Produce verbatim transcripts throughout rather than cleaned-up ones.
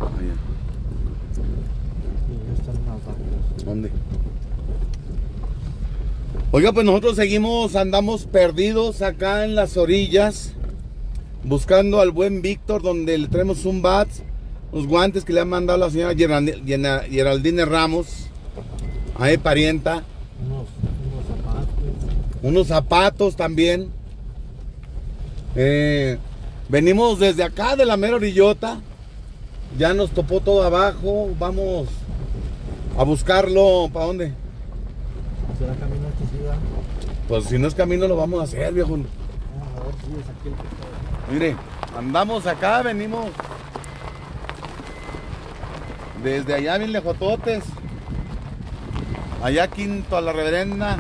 Allá. Y ya están unas vacas. ¿Dónde? Oiga, pues nosotros seguimos, andamos perdidos acá en las orillas, buscando al buen Víctor, donde le traemos un bat, unos guantes que le ha mandado la señora Geraldine, Geraldine Ramos, ahí parienta, Unos, unos zapatos. unos zapatos también. Eh, venimos desde acá de la mera orillota, ya nos topó todo abajo, vamos a buscarlo. ¿Para dónde? ¿Será camino a esta ciudad? Pues si no es camino lo vamos a hacer, viejo. Vamos a ver si es aquí el que está. Mire, andamos acá, venimos desde allá bien lejototes, allá quinto a la reverenda,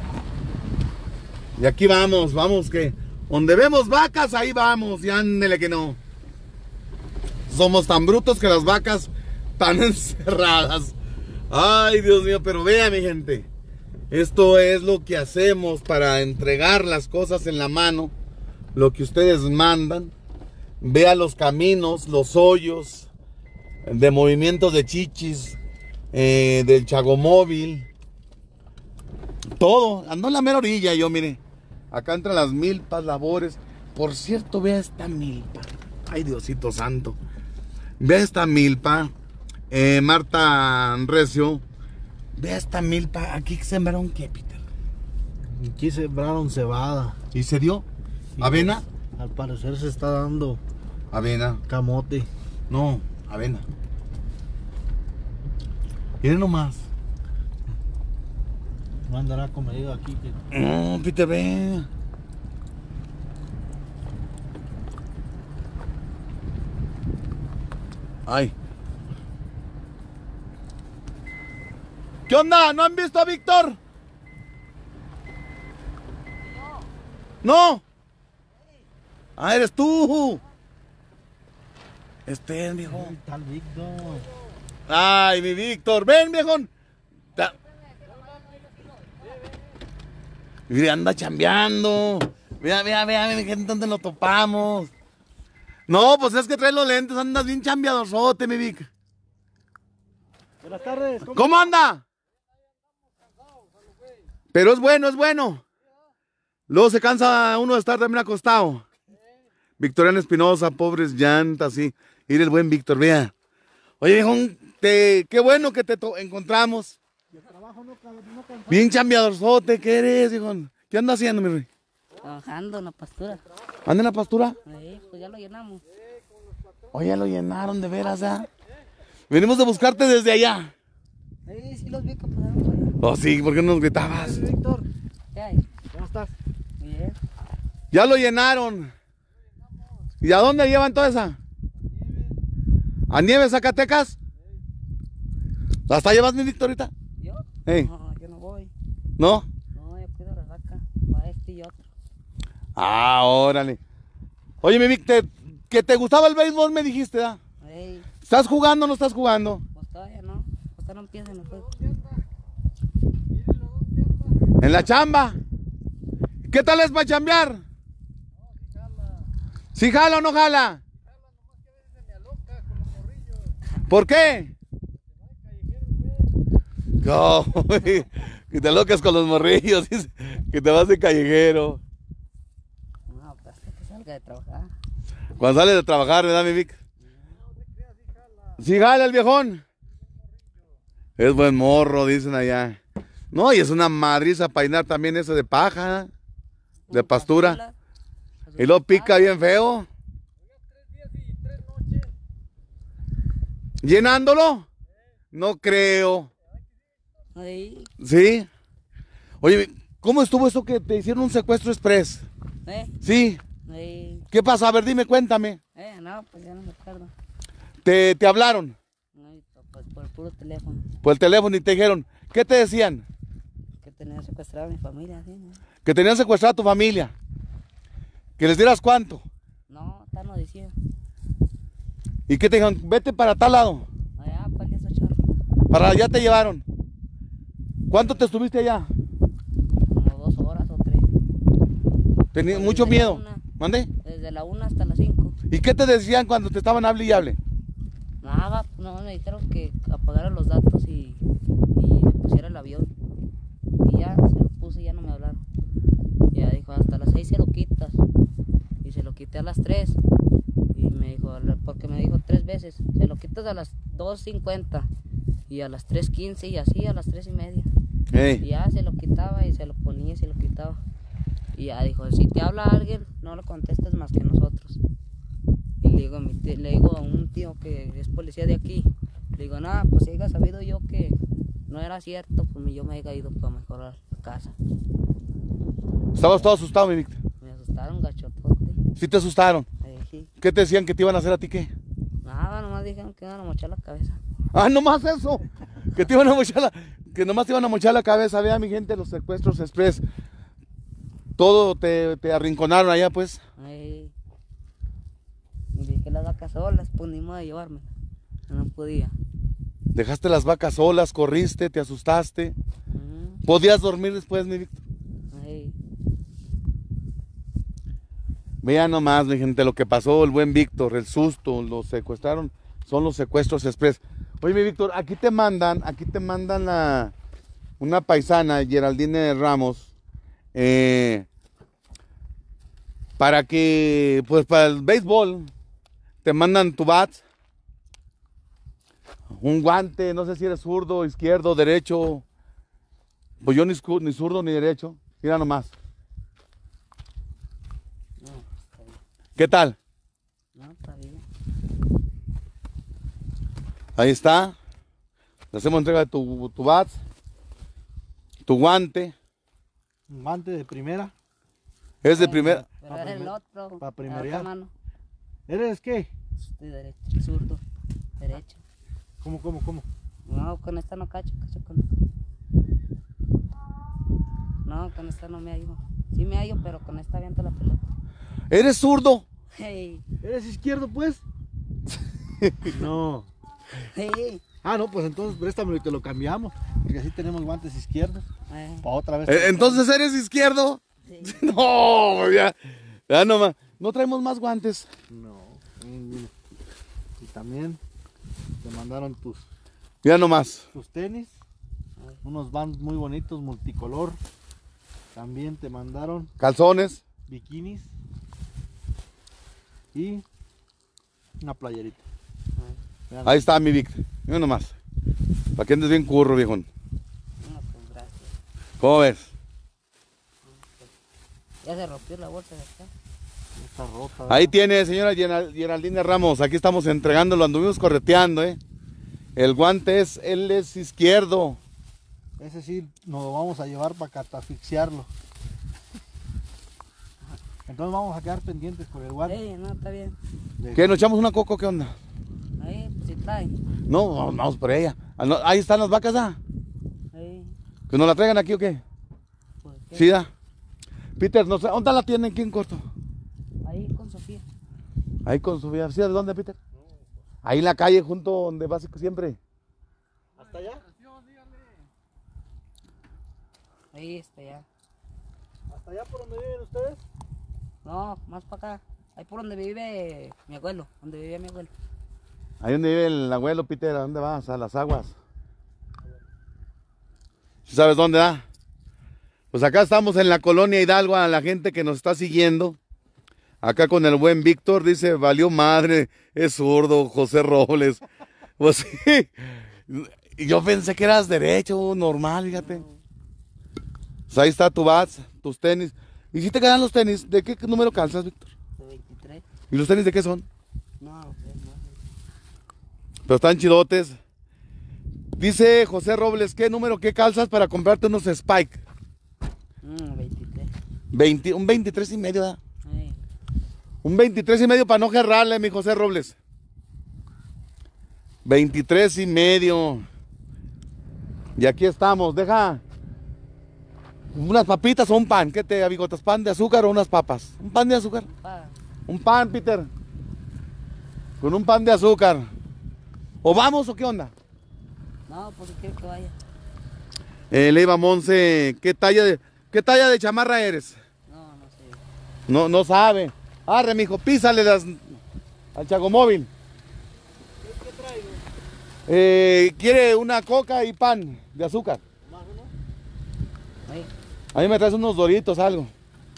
y aquí vamos, vamos que donde vemos vacas ahí vamos, y ándele que no. Somos tan brutos que las vacas están encerradas. Ay, Dios mío, pero vea mi gente, esto es lo que hacemos para entregar las cosas en la mano, lo que ustedes mandan. Vea los caminos, los hoyos de movimientos de chichis, eh, del chagomóvil, todo. Ando en la mera orilla yo, mire, acá entre las milpas, labores. Por cierto, vea esta milpa, ay Diosito santo, vea esta milpa, eh, Marta Recio, vea esta milpa. Aquí sembraron qué, Peter, Aquí sembraron cebada. y se dio avena, Al parecer se está dando avena, camote. no, avena. Miren nomás. No andará comedido aquí. Que... No, Peter, ve. Ay. ¿Qué onda? ¿No han visto a Víctor? No. Ah, eres tú. Este es, viejo. Ay, tal Víctor. Ay, mi Víctor. Ven, viejón. Ta- Mire, anda chambeando. Vea, vea, vea, mi gente, ¿dónde lo topamos? No, pues es que trae los lentes, andas bien chambeadorzote, mi Vic. Buenas tardes. ¿Cómo? ¿Cómo anda? Pero es bueno, es bueno. Luego se cansa uno de estar también acostado. Victoriano Espinosa, pobres llantas, sí. Mire el buen Víctor, vea. Oye, viejón, te, qué bueno que te to- encontramos. Trabajo no, no cansa. Bien chambeadorzote, ¿qué eres, viejón? ¿Qué anda haciendo, mi rey? Trabajando en la pastura. ¿Anda en la pastura? Ahí, pues ya lo llenamos. Oye, ya lo llenaron de veras, ¿ah? Venimos de buscarte desde allá. Sí, sí los vi que pasaron por allá. Oh, sí, ¿por qué no nos gritabas? Víctor, ¿Qué hay? ¿cómo estás? Bien. Ya lo llenaron. ¿Y a dónde llevan toda esa? ¿A Nieves, Zacatecas? ¿La está llevando mi Victorita? ¿Yo? Ey. No, yo no voy. ¿No? No, yo cuido la vaca. Va este y otro. Ah, órale. Oye, mi Vic, te- que te gustaba el béisbol, me dijiste, ¿ah? Ey, ¿Estás jugando o no estás jugando? pues todavía no. Pues todavía no empieza en el juego. En la chamba. ¿Qué tal es para chambear? ¿Sí jala o no jala? ¿Por qué? No, que te locas con los morrillos, dice, que te vas de callejero. No, pues hasta que salga de trabajar. Cuando sales de trabajar, ¿verdad, mi Vic? Sí jala el viejón. Es buen morro, dicen allá. No, y es una madriza peinar también eso de paja, de pastura. Y lo pica bien feo. ¿Llenándolo? No creo. Ahí, ¿Sí? Oye, ¿cómo estuvo eso que te hicieron un secuestro express? eh, Sí. ahí. ¿Qué pasó? A ver, dime, cuéntame. Eh, no, pues ya no me acuerdo. ¿Te, te hablaron Ay, pues por el puro teléfono. por el teléfono y te dijeron? ¿Qué te decían? Que tenía secuestrado a mi familia, ¿sí? ¿No? Que tenían secuestrada a tu familia. Que les dieras cuánto. No, está no decía. ¿Y qué te dijeron? Vete para tal lado. Allá, para que eso chorro. Para allá te llevaron. ¿Cuánto te estuviste allá? Como dos horas o tres. Tenías Pues mucho desde la miedo. una. ¿Mande? Desde la una hasta las cinco. ¿Y qué te decían cuando te estaban hable y hable? Nada, no, me dijeron que apagara los datos y, y le pusiera el avión. Y ya se lo puse y ya no me hablaron. Y ya dijo, hasta las seis se lo quitas. Y se lo quité a las tres. Y me dijo, porque me dijo tres veces, se lo quitas a las dos cincuenta. Y a las tres quince y así a las tres y media. Hey. Y ya se lo quitaba y se lo ponía y se lo quitaba. Y ya dijo, si te habla alguien, no lo contestes más que nosotros. Y le digo, a mi tío- le digo a un tío que es policía de aquí, le digo, nada, pues si haya sabido yo que no era cierto, pues yo me haya ido para mejorar la casa. Estabas todo asustado, mi Víctor. Me asustaron gachotote. Sí te asustaron. Eh, sí. ¿Qué te decían que te iban a hacer a ti qué? Nada, nomás dijeron que iban a mochar la cabeza. Ah, nomás eso. Que te iban a mochar la, que nomás te iban a mochar la cabeza. Vea, mi gente, los secuestros express. Todo te, te arrinconaron allá, pues. Eh, y dejé las vacas solas, pues ni modo de llevármelas. No podía. Dejaste las vacas solas, corriste, te asustaste. Ujú. ¿Podías dormir después, mi Víctor? Eh, Vean nomás, mi gente, lo que pasó, el buen Víctor, el susto, los secuestraron, son los secuestros express. Oye, mi Víctor, aquí te mandan, aquí te mandan la, una paisana, Geraldine Ramos, eh, para que, pues para el béisbol, te mandan tu bat, un guante, no sé si eres zurdo, izquierdo, derecho, pues yo ni, zurdo, ni zurdo ni derecho, mira nomás. no, está bien. ¿Qué tal? No, está bien. Ahí está. Le hacemos entrega de tu, tu bat, tu guante. Un guante de primera. Es de Eh, primera. Pero Pa' era el primer- otro. pa' la otra primerear. mano. ¿Eres qué? Estoy derecho, zurdo, derecho. ¿Cómo, cómo, cómo? No, con esta no cacho, cacho con. No, con esta no me hallo. Sí me hallo, pero con esta aviento la pelota. ¿Eres zurdo? Hey, ¿Eres izquierdo, pues? No. hey. Ah, no, pues entonces préstamelo y te lo cambiamos. Porque así tenemos guantes izquierdos. Eh, Para otra vez. Eh, Entonces eres izquierdo. sí. No, ya. Ya nomás. No traemos más guantes. No. Y, y también te mandaron tus, Ya nomás. tus tenis. Unos Vans muy bonitos, multicolor. También te mandaron Calzones. bikinis. Y una playerita. Vean. Ahí está mi Víctor. Ya nomás. Para que andes bien curro, viejo. No, pues gracias. ¿Cómo ves? Ya se rompió la bolsa de acá. Está rota. Ahí ¿verdad? tiene, señora Geral- Geraldine Ramos. Aquí estamos entregándolo. Anduvimos correteando, ¿eh? El guante es, él es izquierdo. Ese sí nos lo vamos a llevar para catafixiarlo. Entonces vamos a quedar pendientes con el guante. Hey, no, está bien. de- ¿Qué? ¿Nos echamos una coco? ¿Qué onda? Ahí, pues si traen. No, vamos, vamos por ella. Ah, no, ahí están las vacas, ¿ah? Ahí, ¿Que nos la traigan aquí o qué? pues, ¿qué? Sí, da. Peter, no sé, ¿dónde la tienen? ¿Quién corto? Ahí con Sofía. Ahí con su vida. ¿Sí? ¿De dónde, Peter? Ahí en la calle, junto donde vas siempre. ¿Hasta allá? Ahí está ya. ¿Hasta allá por donde viven ustedes? No, más para acá. Ahí por donde vive mi abuelo, donde vivía mi abuelo. Ahí donde vive el abuelo, Peter. ¿A dónde vas? A las aguas. ¿Sí sabes dónde da? Pues acá estamos en la colonia Hidalgo, a la gente que nos está siguiendo. Acá con el buen Víctor, dice, valió madre, es zurdo, José Robles. Pues sí. Y yo pensé que eras derecho, normal, fíjate. Pues ahí está tu bats, tus tenis. ¿Y si te quedan los tenis? ¿De qué número calzas, Víctor? De veintitrés. ¿Y los tenis de qué son? No, pues no. Pero están chidotes. Dice José Robles, ¿qué número, qué calzas para comprarte unos Spike? Mm, veintitrés. veinte, un veintitrés y medio, ¿verdad? Ahí. Un veintitrés y medio para no gerrarle, mi José Robles. veintitrés y medio. Y aquí estamos, deja unas papitas o un pan. ¿Qué te abigotas? ¿Pan de azúcar o unas papas? Un pan de azúcar. Pa. Un pan, Peter. Con un pan de azúcar. ¿O vamos o qué onda? No, pues si quiero que vaya. Eh, Leiva Monse, ¿qué talla de, qué talla de chamarra eres? No, no sé. No, no sabe. Arre, mijo, písale las al chagomóvil. ¿Qué Eh, quiere una coca y pan de azúcar. Oye, A mí me traes unos doritos, algo.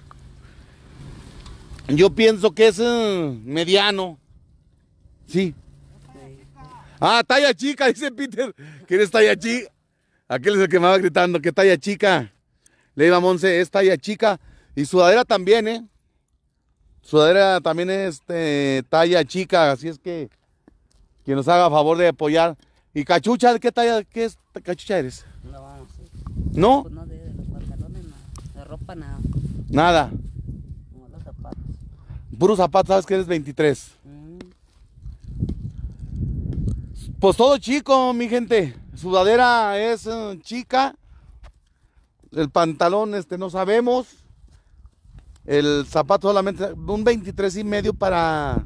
Yo pienso que es eh, mediano. Sí. Ah, talla chica, dice Peter. ¿Quieres talla chica? Aquel es el que me va gritando, que talla chica. Le iba a Monse, es talla chica. Y sudadera también, ¿eh? Sudadera también es este, talla chica, así es que que nos haga favor de apoyar. ¿Y cachucha? ¿De qué talla? ¿Qué es, cachucha eres? no vamos. ¿No? Pues no, de, de los pantalones nada. De ropa nada. Nada. No, los zapatos. Puros zapatos, sabes que eres veintitrés. Mm, Pues todo chico, mi gente. Sudadera es eh, chica. El pantalón, este, no sabemos. El zapato solamente un veintitrés y medio para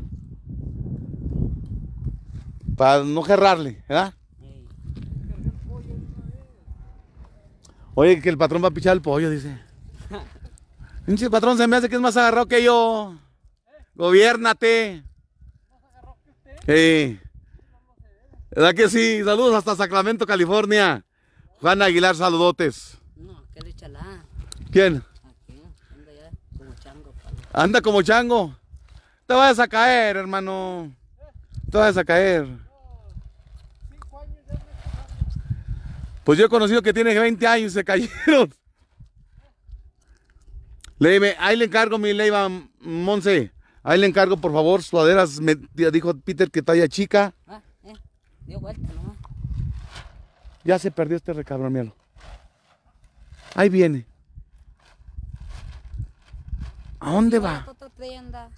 para no gerrarle, ¿verdad? ey. Oye, que el patrón va a pichar el pollo, dice. Pinche patrón, se me hace que es más agarrado que yo. Gobiérnate. Sí. ¿Verdad que sí? Saludos hasta Sacramento, California. Juan Aguilar, saludotes. No, ¿qué le chalá? ¿Quién? Aquí, anda ya como chango. Palo. Anda como chango. Te vayas a caer, hermano. Te vayas a caer. Pues yo he conocido que tiene veinte años y se cayeron. Léeme, ahí le encargo, mi Leiva Monse. Ahí le encargo, por favor, sudaderas. Me dijo Peter que talla chica. Ah, eh, dio vuelta nomás. Ya se perdió este recabrón, míralo. Ahí viene. ¿A dónde va? Otra tienda.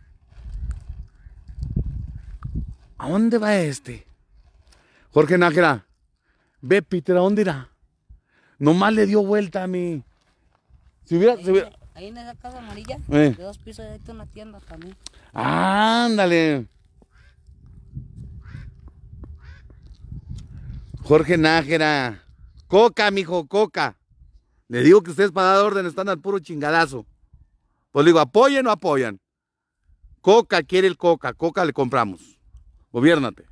¿A dónde va este? Jorge Nájera. Ve, Peter, ¿a dónde irá? Nomás le dio vuelta a mí. Si hubiera... Ahí, si hubiera... ahí en esa casa amarilla, Eh. de dos pisos, ahí está una tienda también. Ándale. Jorge Nájera. Coca, mijo, coca. Le digo que ustedes para dar orden están al puro chingadazo. Pues le digo, ¿apoyen o apoyan? Coca quiere el coca, coca le compramos. Gobiérnate.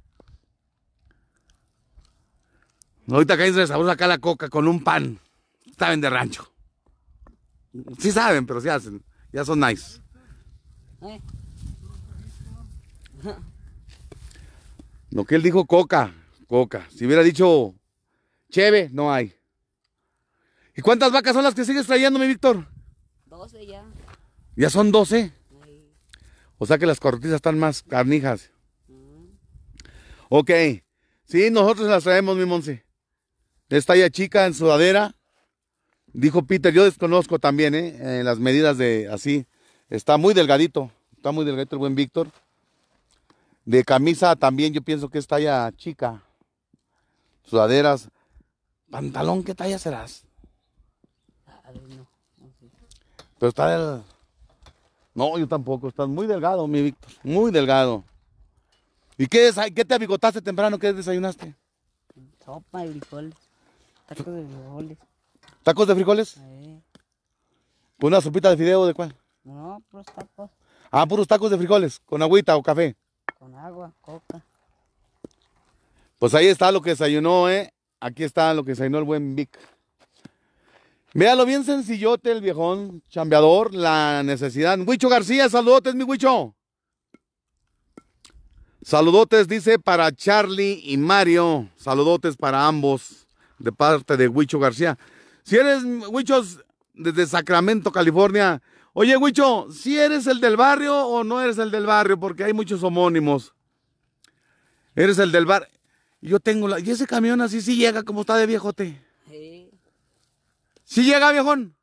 Ahorita acá se sabor acá la coca con un pan. Saben de rancho. Sí saben, pero sí hacen. Ya son nice. Eh, Lo que él dijo, coca, coca. Si hubiera dicho cheve, no hay. ¿Y cuántas vacas son las que sigues trayendo, mi Víctor? doce ya. Ya son doce. Ahí. O sea que las corretizas están más carnijas. Mm. Ok. Sí, nosotros las traemos, mi Monse. Es talla chica en sudadera. Dijo Peter, yo desconozco también, ¿eh? En las medidas de así. Está muy delgadito. Está muy delgadito el buen Víctor. De camisa también yo pienso que es talla chica. Sudaderas. Pantalón, ¿qué talla serás? A ver, no. No sé. Pero está el... No, yo tampoco. Estás muy delgado, mi Víctor. Muy delgado. ¿Y qué, desa- qué te abigotaste temprano? ¿Qué desayunaste? Sopa y frijoles. Tacos de frijoles. ¿Tacos de frijoles? Eh. ¿Una sopita de fideo de cuál? No, puros tacos. Ah, puros tacos de frijoles. ¿Con agüita o café? Con agua, coca. Pues ahí está lo que desayunó, ¿eh? Aquí está lo que desayunó el buen Vic. Véalo bien sencillote el viejón, chambeador, la necesidad. Huicho García, saludotes, mi Huicho. Saludotes, dice, para Charlie y Mario. Saludotes para ambos, de parte de Huicho García. Si eres, Huichos, desde Sacramento, California. Oye, Huicho, ¿si eres el del barrio o no eres el del barrio? Porque hay muchos homónimos. Eres el del bar. Yo tengo la... Y ese camión así sí llega como está de viejote. Eh. ¿Sí llega, viejón?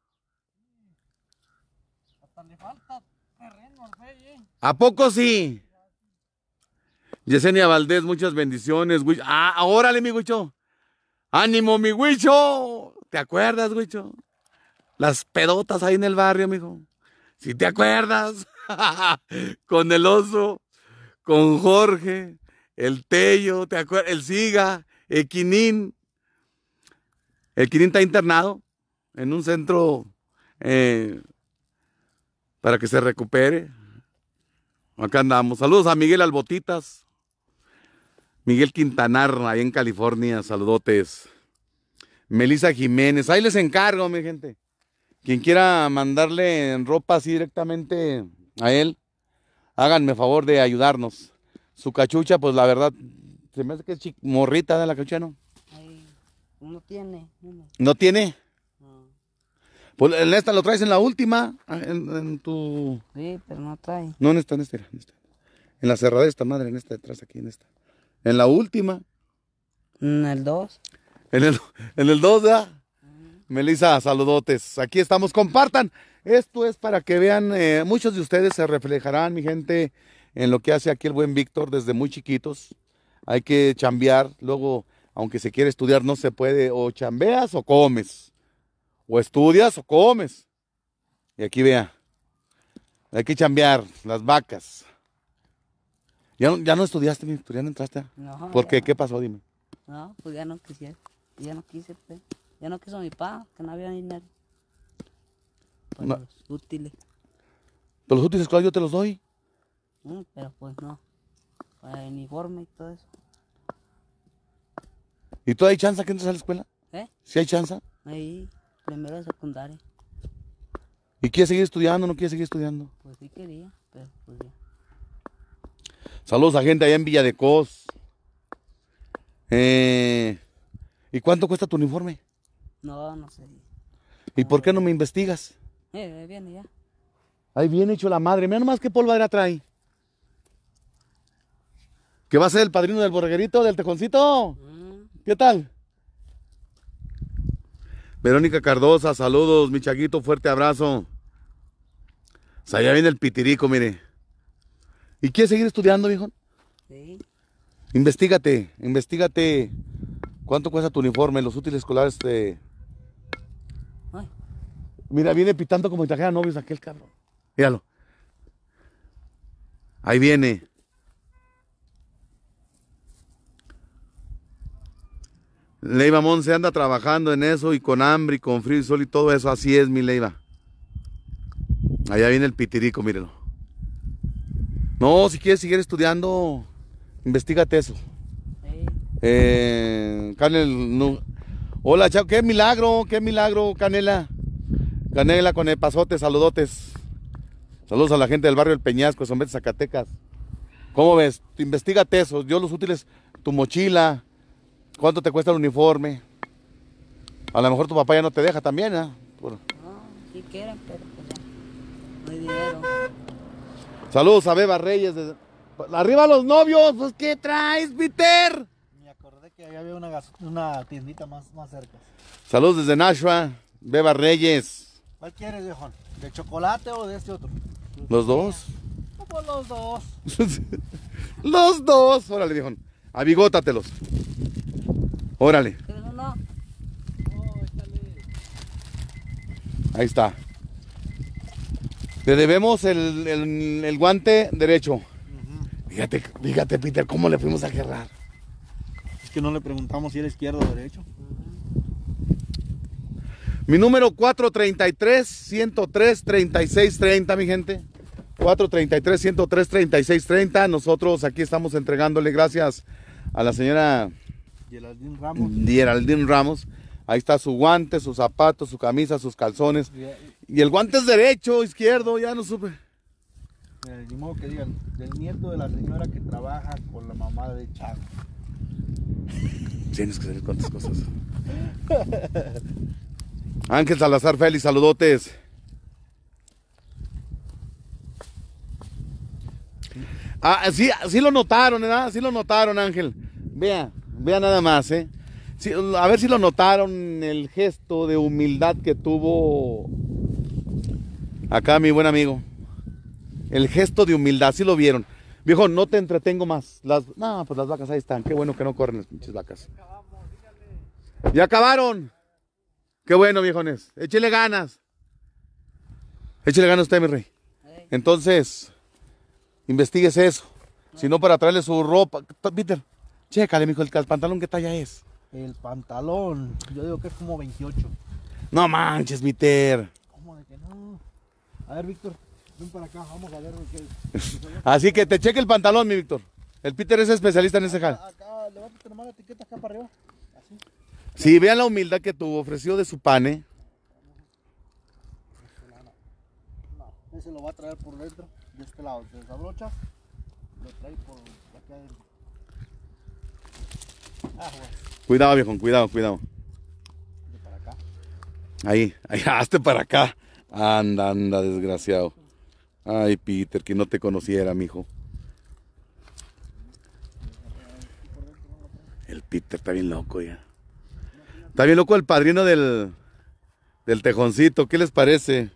Hasta le falta terreno al güey, eh. ¿A poco sí? Yesenia Valdés, muchas bendiciones, Huicho. Ah, órale, mi Huicho. ¡Ánimo, mi Huicho! ¿Te acuerdas, Huicho? Las pedotas ahí en el barrio, mijo. ¿Sí te acuerdas? Con el oso, con Jorge, el Tello, ¿te acuerdas? El Siga, el Quinín. El Quinín está internado en un centro eh, para que se recupere. Acá andamos. Saludos a Miguel Albotitas. Miguel Quintanar, ahí en California, saludotes. Melissa Jiménez, ahí les encargo, mi gente. Quien quiera mandarle en ropa así directamente a él, háganme favor de ayudarnos. Su cachucha, pues la verdad, se me hace que es chic- morrita de la cachucha, ¿no? Ahí, uno tiene, uno. ¿No tiene? No. Pues en esta lo traes en la última, en, en tu... Sí, pero no trae. No, en esta, en esta, en esta. En la cerrada de esta madre, en esta detrás, aquí, en esta. En la última. En el dos. En el, en el dos, ¿verdad? Melissa, saludotes. Aquí estamos, compartan. Esto es para que vean, eh, muchos de ustedes se reflejarán, mi gente, en lo que hace aquí el buen Víctor desde muy chiquitos. Hay que chambear, luego, aunque se quiere estudiar, no se puede, o chambeas o comes, o estudias o comes. Y aquí vea, hay que chambear, las vacas. ¿Ya no, ya no estudiaste, Víctor? ¿Ya no entraste? No, ¿Por ya qué? no. ¿Qué pasó? Dime. No, pues ya no quisiera. Ya no quise, pues. Ya no quiso mi papá, que no había dinero. Para No. los útiles. Pero los útiles escolares yo te los doy. Mm, pero pues no. Para el uniforme y todo eso. ¿Y tú hay chance que entres a la escuela? ¿Eh? ¿Sí hay chance? Ahí, primero de secundaria. ¿Y quieres seguir estudiando o no quieres seguir estudiando? Pues sí quería, pero pues ya. Saludos a gente allá en Villa de Cos. Eh, ¿Y cuánto cuesta tu uniforme? No, no sé. ¿Y por qué no me investigas? Eh, viene ya. Ahí viene hecho la madre. Mira nomás qué polvadera trae. ¿Que va a ser el padrino del borreguerito, del tejoncito? Mm, ¿Qué tal? Verónica Cardosa, saludos, mi chaguito, fuerte abrazo. O sea, allá viene el pitirico, mire. ¿Y quieres seguir estudiando, viejo? sí. Investígate, investígate. ¿Cuánto cuesta tu uniforme? Los útiles escolares de... Ay, Mira, viene pitando como si trajera novios aquel cabrón. Míralo. Ahí viene. Leiva Monse anda trabajando en eso y con hambre y con frío y sol y todo eso. Así es, mi Leiva. Allá viene el pitirico, mírelo. No, si quieres seguir estudiando, investígate eso. sí. Eh, Canel, no. Hola, chao, qué milagro, qué milagro, Canela. Canela con el pasote, saludotes. Saludos a la gente del barrio El Peñasco, San Betty, Zacatecas. ¿Cómo ves? Investígate eso, yo los útiles, tu mochila, cuánto te cuesta el uniforme. A lo mejor tu papá ya no te deja también, ¿eh? Por... No, sí quieren, pero pues ya. No hay dinero. Saludos a Beba Reyes. De... Arriba los novios, pues ¿qué traes, Peter? Me acordé que había una, gas- una tiendita más, más cerca. Saludos desde Nashua, Beba Reyes. ¿Cuál quieres, viejón? ¿De chocolate o de este otro? Los dos. Como los dos. Los dos. Órale, viejo. Abigótatelos. Órale. ¿Quieres uno? Oh, échale. Ahí está. Le debemos el, el- el guante derecho. Ujú. Fíjate, fíjate, Peter, cómo le fuimos a gerrar. Es que no le preguntamos si era izquierdo o derecho. Mi número cuatro treinta y tres, ciento tres, treinta y seis treinta, mi gente. cuatro treinta y tres, ciento tres, treinta y seis treinta. Nosotros aquí estamos entregándole gracias a la señora Geraldine Ramos. Geraldine Ramos. Ahí está su guante, sus zapatos, su camisa, sus calzones. Y el guante es derecho, izquierdo, ya no supe. Mira, ni modo que digan, del nieto de la señora que trabaja con la mamá de Chago. Tienes que saber cuántas cosas. Ángel Salazar Félix, saludotes. Ah, sí, sí lo notaron, ¿verdad? Sí lo notaron, Ángel. Vea, vea nada más, ¿eh? Sí, a ver si lo notaron el gesto de humildad que tuvo acá mi buen amigo. El gesto de humildad, sí lo vieron. Viejo, no te entretengo más. Las, no, pues las vacas ahí están. Qué bueno que no corren las pinches vacas. Ya acabaron. Qué bueno, viejones. Échele ganas. Échele ganas usted, mi rey. Eh, Entonces, investigues eso. Si no, para traerle su ropa. Peter, chécale, mijo, el pantalón, ¿qué talla es? El pantalón, yo digo que es como veintiocho. No manches, Peter. ¿Cómo de que no? A ver, Víctor, ven para acá, vamos a ver qué. Así que te cheque el pantalón, mi Víctor. El Peter es especialista en ese jal. Acá, levántate nomás la etiqueta acá para arriba. Así. Sí, vean la humildad que tuvo, ofreció de su pan, ¿eh? No, ese lo va a traer por dentro, de este lado, se desabrocha, lo trae por acá adentro. Ah, bueno. Cuidado, viejo, cuidado, cuidado. De para acá. Ahí, ahí, hazte para acá. Anda, anda, desgraciado. Ay, Peter, que no te conociera, mijo. El Peter está bien loco ya. Está bien loco el padrino del, del tejoncito. ¿Qué les parece?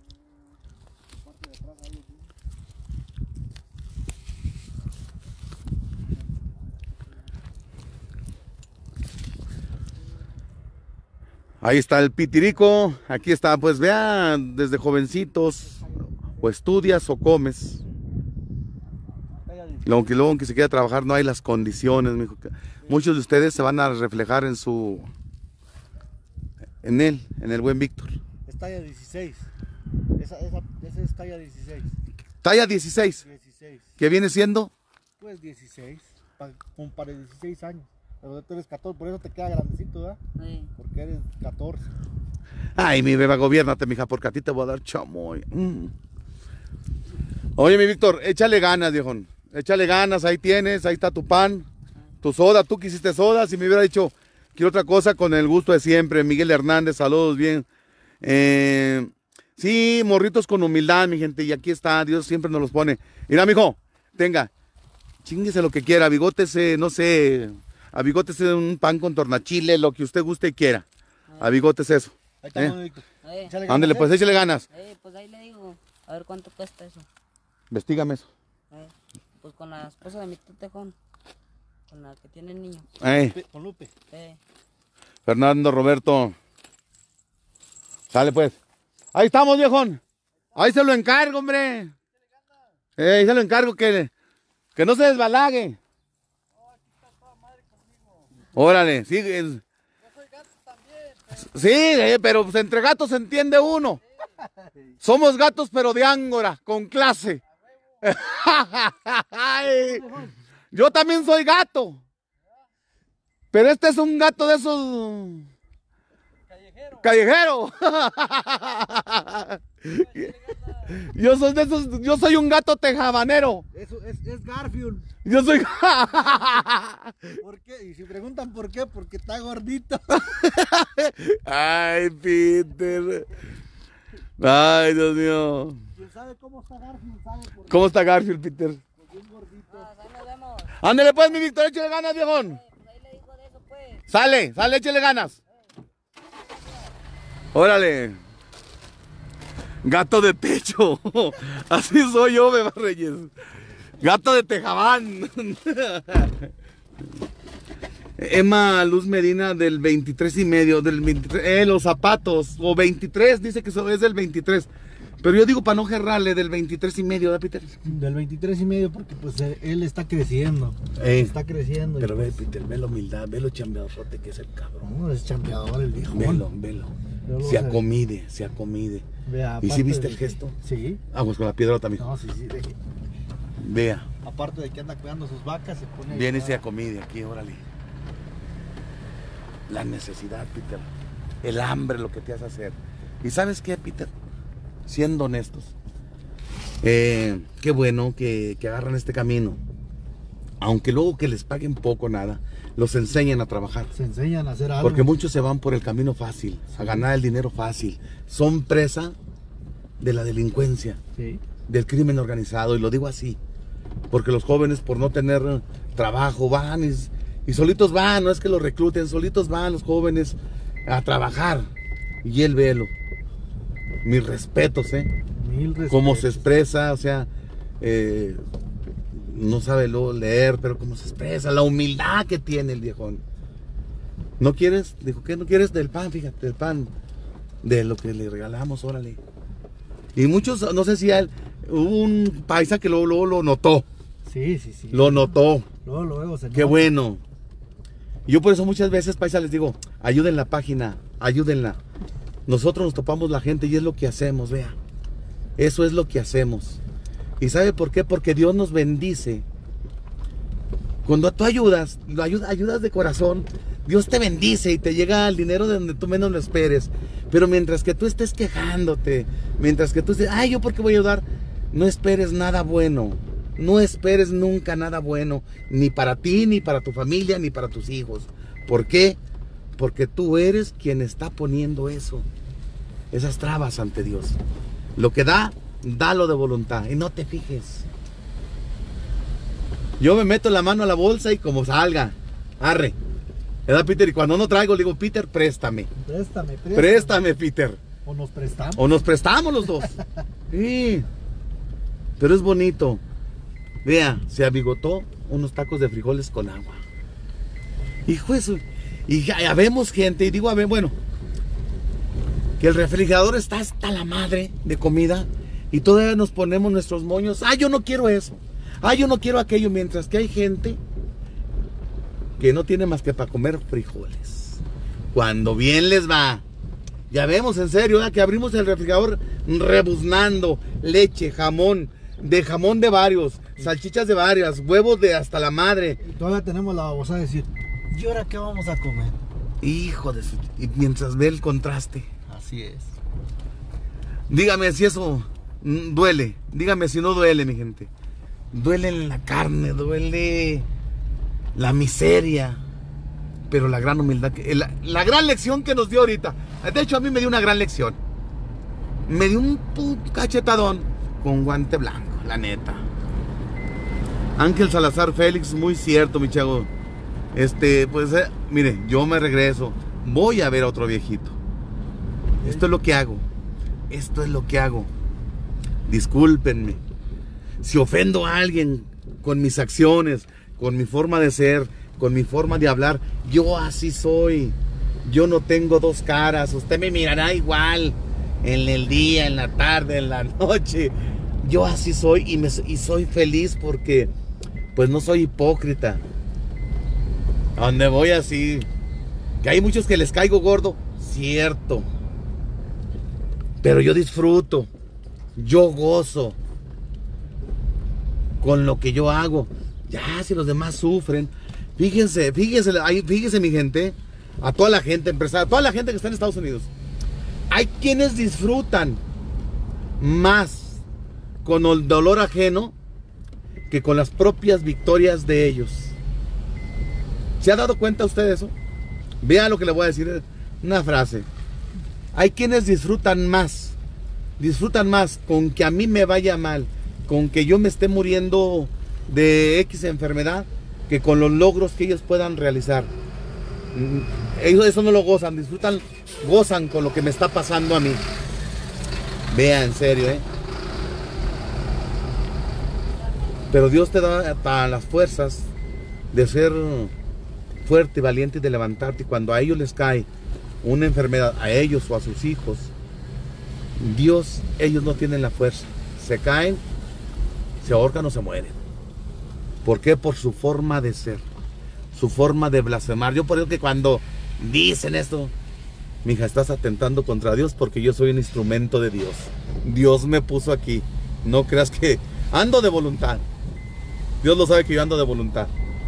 Ahí está el pitirico. Aquí está, pues vean, desde jovencitos. O estudias o comes. Luego que luego que se quiera trabajar no hay las condiciones, mijo. Muchos de ustedes se van a reflejar en su... En él, en el buen Víctor. Es talla dieciséis. Esa, esa, esa es talla dieciséis. Talla dieciséis. dieciséis. ¿Qué viene siendo? Pues dieciséis. Pa, como para dieciséis años. Pero tú eres catorce, por eso te queda grandecito, ¿verdad? Sí. Porque eres catorce. Ay, mi beba, gobiérnate, mija, porque a ti te voy a dar chamoy. Mm. Oye, mi Víctor, échale ganas, viejón. Échale ganas, ahí tienes, ahí está tu pan, tu soda. Tú quisiste soda, si me hubiera dicho, quiero otra cosa, con el gusto de siempre. Miguel Hernández, saludos, bien. Eh, sí, morritos con humildad, mi gente, y aquí está, Dios siempre nos los pone. Mira, mijo, tenga, chinguese lo que quiera, bigótese, no sé, abigótese un pan con tornachile, lo que usted guste y quiera. Abigótese eso. Ahí está, ¿Eh? Víctor. Eh, Échale ganas, Ándele, ¿eh? pues, échale ganas. eh, pues ahí le digo, a ver cuánto cuesta eso. Investígame eso. Eh, pues con la esposa de mi tío Tejón, con la que tiene el niño. Eh, Lupe, con Lupe. Eh, Fernando, Roberto. Sale, pues. Ahí estamos, viejón. Ahí se lo encargo, hombre. Eh, ahí se lo encargo, que, que no se desbalague. Órale, sí. el- Sí, eh, pero pues, entre gatos se entiende uno. Somos gatos, pero de Ángora, con clase. Ay, yo también soy gato. Pero este es un gato de esos... Callejero. Yo soy de esos, yo soy un gato tejabanero. Eso es, es Garfield. Yo soy... ¿Por qué? Y si preguntan por qué, porque está gordito. Ay, Peter. Ay, Dios mío. ¿Quién sabe cómo está Garfield? ¿Sabe por qué? ¿Cómo está Garfield, Peter? Porque es gordito. ah, ahí nos vemos. Ándale pues, mi Víctor, échale ganas, viejón. Eh, pues ahí le digo de eso, pues. Sale, sale, échale ganas. Órale. Gato de techo. Así soy yo, Beba Reyes. Gato de tejabán. Emma Luz Medina del veintitrés y medio, del veintitrés, eh, los zapatos, o veintitrés, dice que eso es del veintitrés. Pero yo digo para no gerrarle del veintitrés y medio, ¿verdad, Peter? Del veintitrés y medio, porque pues eh, él está creciendo. Eh, Está creciendo. y, Pero ve, pues, Peter, ve la humildad, ve lo chambeadorrote que es el cabrón. no, es chambeador el viejo. Velo, velo. Yo lo Se voy a- acomide, se acomide. Vea, ¿Y si aparte viste de el que- gesto? Sí. Vamos con la piedrota, mijo. No, sí, sí. de que- Vea, aparte de que anda cuidando sus vacas, se pone. a viene y se ayudar. acomide aquí, órale. La necesidad, Peter. El hambre, lo que te hace hacer. ¿Y sabes qué, Peter? Siendo honestos. Eh, qué bueno que, que agarran este camino. Aunque luego que les paguen poco, nada, los enseñan a trabajar. Se enseñan a hacer algo. Porque muchos se van por el camino fácil, a ganar el dinero fácil. Son presa de la delincuencia, Sí. del crimen organizado, y lo digo así. Porque los jóvenes, por no tener trabajo, van y, y solitos van, no es que los recluten, solitos van los jóvenes a trabajar. Y él velo. Mis respetos, ¿eh? Mil respetos. Cómo se expresa, o sea, eh, no sabe luego leer, pero cómo se expresa, la humildad que tiene el viejón. ¿No quieres? Dijo, ¿qué no quieres? Del pan, fíjate, del pan, de lo que le regalamos, órale. Y muchos, no sé si él, hubo un paisa que luego, luego lo notó, Sí, sí, sí. lo notó, Luego, luego se qué nota. bueno. Yo por eso muchas veces, paisa, les digo, ayuden la página, ayúdenla. Nosotros nos topamos la gente y es lo que hacemos, vea. Eso es lo que hacemos. ¿Y sabe por qué? Porque Dios nos bendice Cuando tú ayudas, lo ayudas, ayudas de corazón, Dios te bendice y te llega el dinero de donde tú menos lo esperes. Pero mientras que tú estés quejándote, mientras que tú estés, ay, ¿yo por qué voy a ayudar? No esperes nada bueno. No esperes nunca nada bueno, ni para ti, ni para tu familia, ni para tus hijos. ¿Por qué? Porque tú eres quien está poniendo eso, esas trabas ante Dios. Lo que da, dalo de voluntad y no te fijes. Yo me meto la mano a la bolsa y como salga, arre. ¿Verdad, Peter? Y cuando no traigo, le digo, Peter, préstame. Préstame, préstame. Préstame, Peter. O nos prestamos. O nos prestamos los dos. Sí. Pero es bonito. Vea, se abigotó unos tacos de frijoles con agua. Hijo eso. Y ya, ya vemos gente, y digo, a ver, bueno, que el refrigerador está hasta la madre de comida y todavía nos ponemos nuestros moños. Ah, yo no quiero eso. Ah, yo no quiero aquello. Mientras que hay gente que no tiene más que para comer frijoles. Cuando bien les va. Ya vemos, en serio, ¿eh? Que abrimos el refrigerador rebuznando leche, jamón, de jamón de varios, salchichas de varias, huevos de hasta la madre. Y todavía tenemos la babosa de decir, ¿y ahora qué vamos a comer? Hijo de su... Y mientras ve el contraste. Así es. Dígame si eso duele. Dígame si no duele, mi gente. Duele en la carne, duele la miseria. Pero la gran humildad, que, la, la gran lección que nos dio ahorita. De hecho, a mí me dio una gran lección. Me dio un puto cachetadón con guante blanco, la neta. Ángel Salazar Félix, muy cierto, mi chavo. Este, pues, eh, mire, yo me regreso. Voy a ver a otro viejito. Esto es lo que hago. Esto es lo que hago. Discúlpenme. Si ofendo a alguien con mis acciones, con mi forma de ser, con mi forma de hablar, yo así soy. Yo no tengo dos caras. Usted me mirará igual en el día, en la tarde, en la noche. Yo así soy y, me, y soy feliz porque pues no soy hipócrita. A donde voy así. Que hay muchos que les caigo gordo, cierto. Pero yo disfruto. Yo gozo con lo que yo hago. Ya, si los demás sufren. Fíjense, fíjense, fíjense mi gente, a toda la gente empresaria, a toda la gente que está en Estados Unidos. Hay quienes disfrutan más con el dolor ajeno que con las propias victorias de ellos. ¿Se ha dado cuenta usted de eso? Vea lo que le voy a decir, una frase. Hay quienes disfrutan más, disfrutan más con que a mí me vaya mal, con que yo me esté muriendo de X enfermedad, que con los logros que ellos puedan realizar. Ellos eso no lo gozan, disfrutan, gozan con lo que me está pasando a mí. Vea, en serio, ¿eh? Pero Dios te da hasta las fuerzas de ser fuerte y valiente y de levantarte. Y cuando a ellos les cae una enfermedad, a ellos o a sus hijos, Dios, ellos no tienen la fuerza. Se caen, se ahorcan o se mueren. ¿Por qué? Por su forma de ser, su forma de blasfemar. Yo por eso que cuando dicen esto, mija, estás atentando contra Dios porque yo soy un instrumento de Dios. Dios me puso aquí. No creas que ando de voluntad. Dios lo sabe que yo ando de voluntad.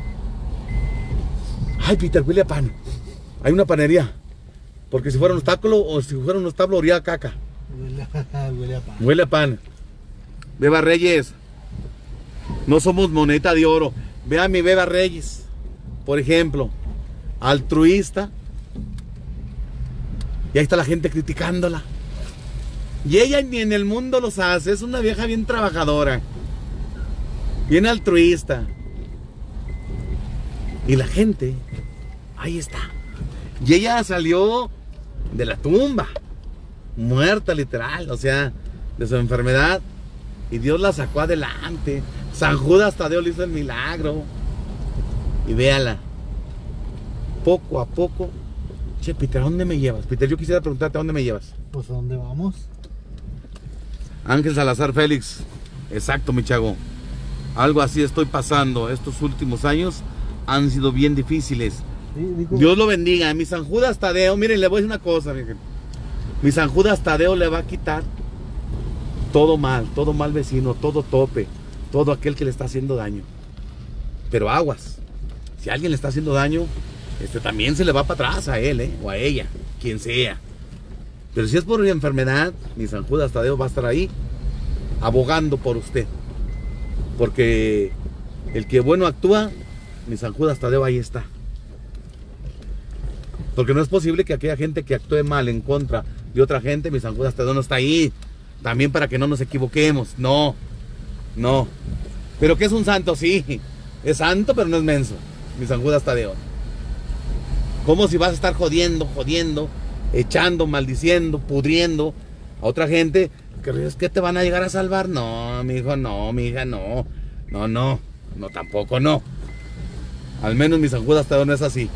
Ay, Peter, huele a pan. Hay una panería. Porque si fuera un obstáculo o si fuera un establo, olía a caca. Huele a, huele a pan. Huele a pan. Beba Reyes. No somos moneda de oro. Vea mi Beba Reyes, por ejemplo, altruista. Y ahí está la gente criticándola. Y ella ni en el mundo los hace. Es una vieja bien trabajadora, bien altruista. Y la gente, ahí está. Y ella salió de la tumba, muerta literal, o sea, de su enfermedad. Y Dios la sacó adelante. San Judas Tadeo le hizo el milagro. Y véala. Poco a poco. Che, Peter, ¿a dónde me llevas? Peter, yo quisiera preguntarte, ¿a dónde me llevas? Pues ¿a dónde vamos? Ángel Salazar Félix. Exacto, mi chavo. Algo así estoy pasando. Estos últimos años han sido bien difíciles. Sí, digo, Dios lo bendiga. Mi San Judas Tadeo, miren, le voy a decir una cosa, mi gente. Mi San Judas Tadeo le va a quitar todo mal, todo mal vecino, todo tope, todo aquel que le está haciendo daño. Pero aguas, Si alguien le está haciendo daño, este también se le va para atrás a él, ¿eh? O a ella, quien sea. Pero si es por una enfermedad, mi San Judas Tadeo va a estar ahí abogando por usted. Porque el que bueno actúa, mi San Judas Tadeo ahí está. Porque no es posible que aquella gente que actúe mal en contra de otra gente, mi San Judas Tadeo no está ahí. También para que no nos equivoquemos. No, no. Pero que es un santo, sí. Es santo, pero no es menso, mi San Judas Tadeo. ¿Cómo si vas a estar jodiendo, jodiendo, echando, maldiciendo, pudriendo a otra gente? ¿Crees que te van a llegar a salvar? No, mi hijo, no, mi hija, no. No, no, no, tampoco no. Al menos mi San Judas Tadeo no es así.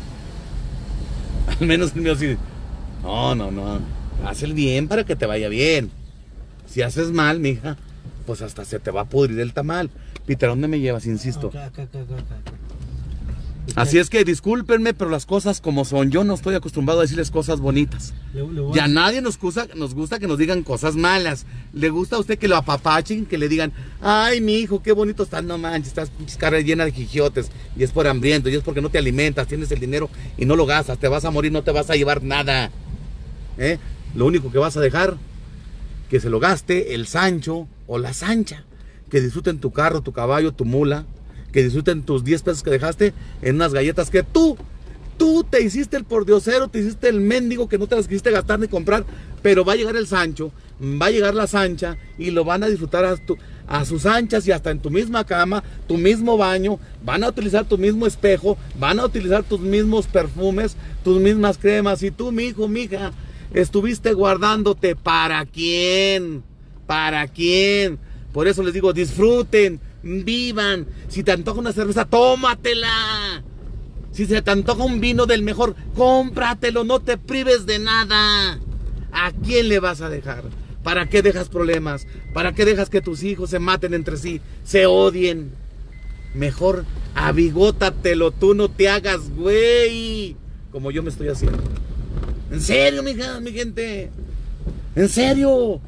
Al menos el mío sí. No, no, no. Haz el bien para que te vaya bien. Si haces mal, mija, pues hasta se te va a pudrir el tamal. Peter, ¿a dónde me llevas? Insisto. Acá, acá, acá, acá, acá. Así es que discúlpenme, pero las cosas como son. Yo no estoy acostumbrado a decirles cosas bonitas. Le- le voy Y a- a nadie nos gusta, nos gusta que nos digan cosas malas. Le gusta a usted que lo apapachen, que le digan, ay, mi hijo, qué bonito estás, no manches, estás pinches cara llena de jijiotes. Y es por hambriento, y es porque no te alimentas, tienes el dinero y no lo gastas, te vas a morir, no te vas a llevar nada. ¿Eh? Lo único que vas a dejar, que se lo gaste el Sancho o la Sancha. Que disfruten tu carro, tu caballo, tu mula. Que disfruten tus diez pesos que dejaste en unas galletas que tú, tú te hiciste el pordiosero, te hiciste el mendigo que no te las quisiste gastar ni comprar, pero va a llegar el Sancho, va a llegar la Sancha y lo van a disfrutar a, tu, a sus anchas y hasta en tu misma cama, tu mismo baño, van a utilizar tu mismo espejo, van a utilizar tus mismos perfumes, tus mismas cremas y tú, mi hijo, mi hija, estuviste guardándote ¿para quién? ¿Para quién? Por eso les digo, disfruten, vivan. Si te antoja una cerveza, tómatela. Si se te antoja un vino del mejor, cómpratelo, no te prives de nada. ¿A quién le vas a dejar? ¿Para qué dejas problemas? ¿Para qué dejas que tus hijos se maten entre sí, se odien? Mejor abigótatelo, tú no te hagas güey, como yo me estoy haciendo. En serio, mija, mi gente. En serio.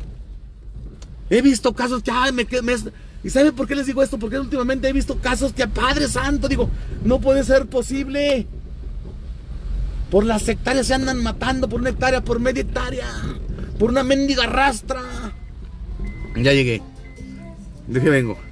He visto casos que, ay, me, me, ¿y sabe por qué les digo esto? Porque últimamente he visto casos que, Padre Santo, digo, no puede ser posible. Por las hectáreas se andan matando, por una hectárea, por media hectárea, por una mendiga rastra. Ya llegué. Dije, vengo.